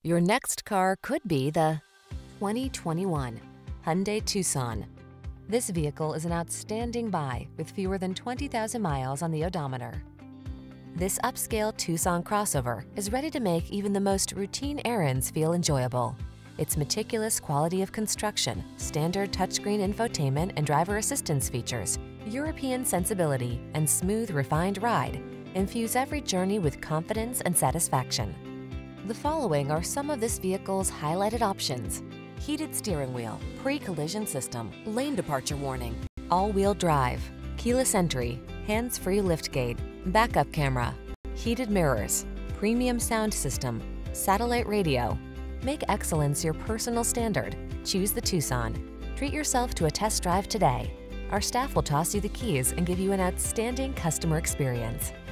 Your next car could be the 2021 Hyundai Tucson. This vehicle is an outstanding buy with fewer than 20,000 miles on the odometer. This upscale Tucson crossover is ready to make even the most routine errands feel enjoyable. Its meticulous quality of construction, standard touchscreen infotainment and driver assistance features, European sensibility, and smooth, refined ride infuse every journey with confidence and satisfaction. The following are some of this vehicle's highlighted options: heated steering wheel, pre-collision system, lane departure warning, all-wheel drive, keyless entry, hands-free liftgate, backup camera, heated mirrors, premium sound system, satellite radio. Make excellence your personal standard. Choose the Tucson. Treat yourself to a test drive today. Our staff will toss you the keys and give you an outstanding customer experience.